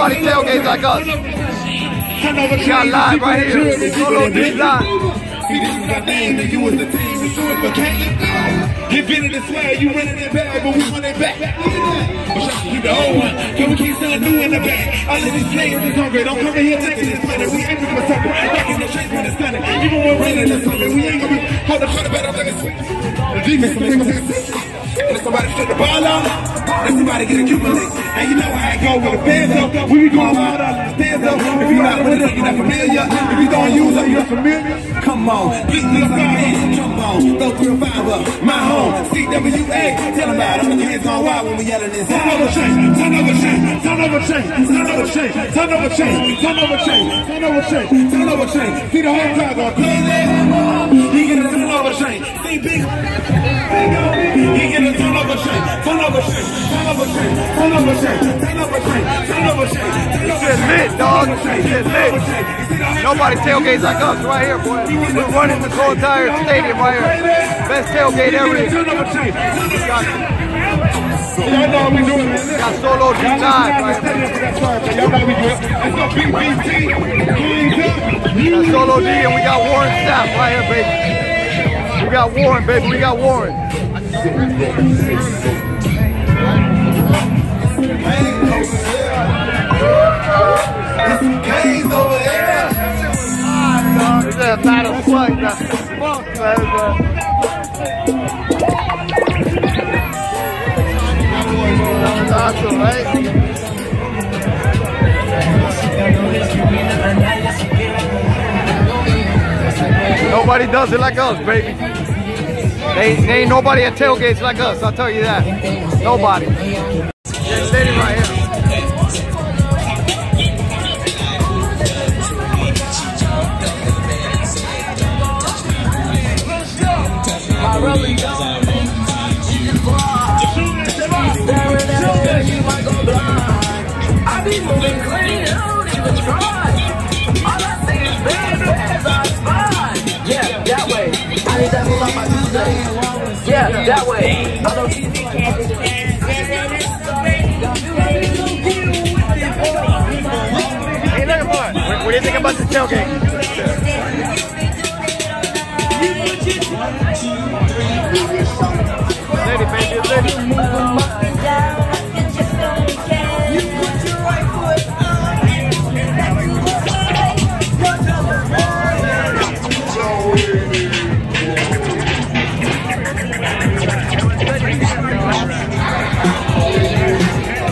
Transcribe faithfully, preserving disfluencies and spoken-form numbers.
nobody tailgates like us. We got live right here. Solo D live. See, this is our name, and you was the team, and so if I can't get bit in the swag, you running it back, but we run it back. But y'all keep the old one, can we keep something new in the bag? All of these players is hungry, don't come in here thinking it's funny. We aiming for something, back in the chase when it's sunny. Even when raining or something, we ain't gonna be hold the front better than it's sweet. The defense will make us see. And if somebody shut the ball on, let somebody get a accumulate. And you know how I go with the fans up. We be going wild on the stands up. If you're not with it, you're not familiar. If you don't use it, you're familiar. Come on, big niggas on me. Come on, go through a five up. My home, C W A. Tell them about it. I'm the hands on wild when we yelling this. Turn over chain, turn over chain, turn over chain, turn over chain, turn over chain, turn over chain, turn over chain, turn over chain. See the whole crowd going crazy. He get a turn over chain. See big. He get a turn over chain, turn over chain, turn over chain, turn over chain, turn over chain, turn over chain. This shit lit, dog. This shit lit. Nobody tailgates like us right here, boy. We're running the whole entire stadium right here. Best tailgate ever. Y'all know we doing it. We got Solo D live right here. Y'all know we doing it. Let's go B B T. We got Solo D and we got Warren Sapp right here, baby. We got Warren, baby. We got Warren. K's over there. It's a battle fuck, fuck, man. Awesome, right? Nobody does it like us, baby. They, they ain't nobody at tailgates like us, I'll tell you that. Nobody. Yeah, stadium right here. I be moving clean, I don't even try. All I say is baby, everybody's fine. Yeah, that way. I need that move on my Tuesday. Yeah, that way. I don't see the candy. Hey, look at what? What do you think about the tailgate? Lady, baby, lady.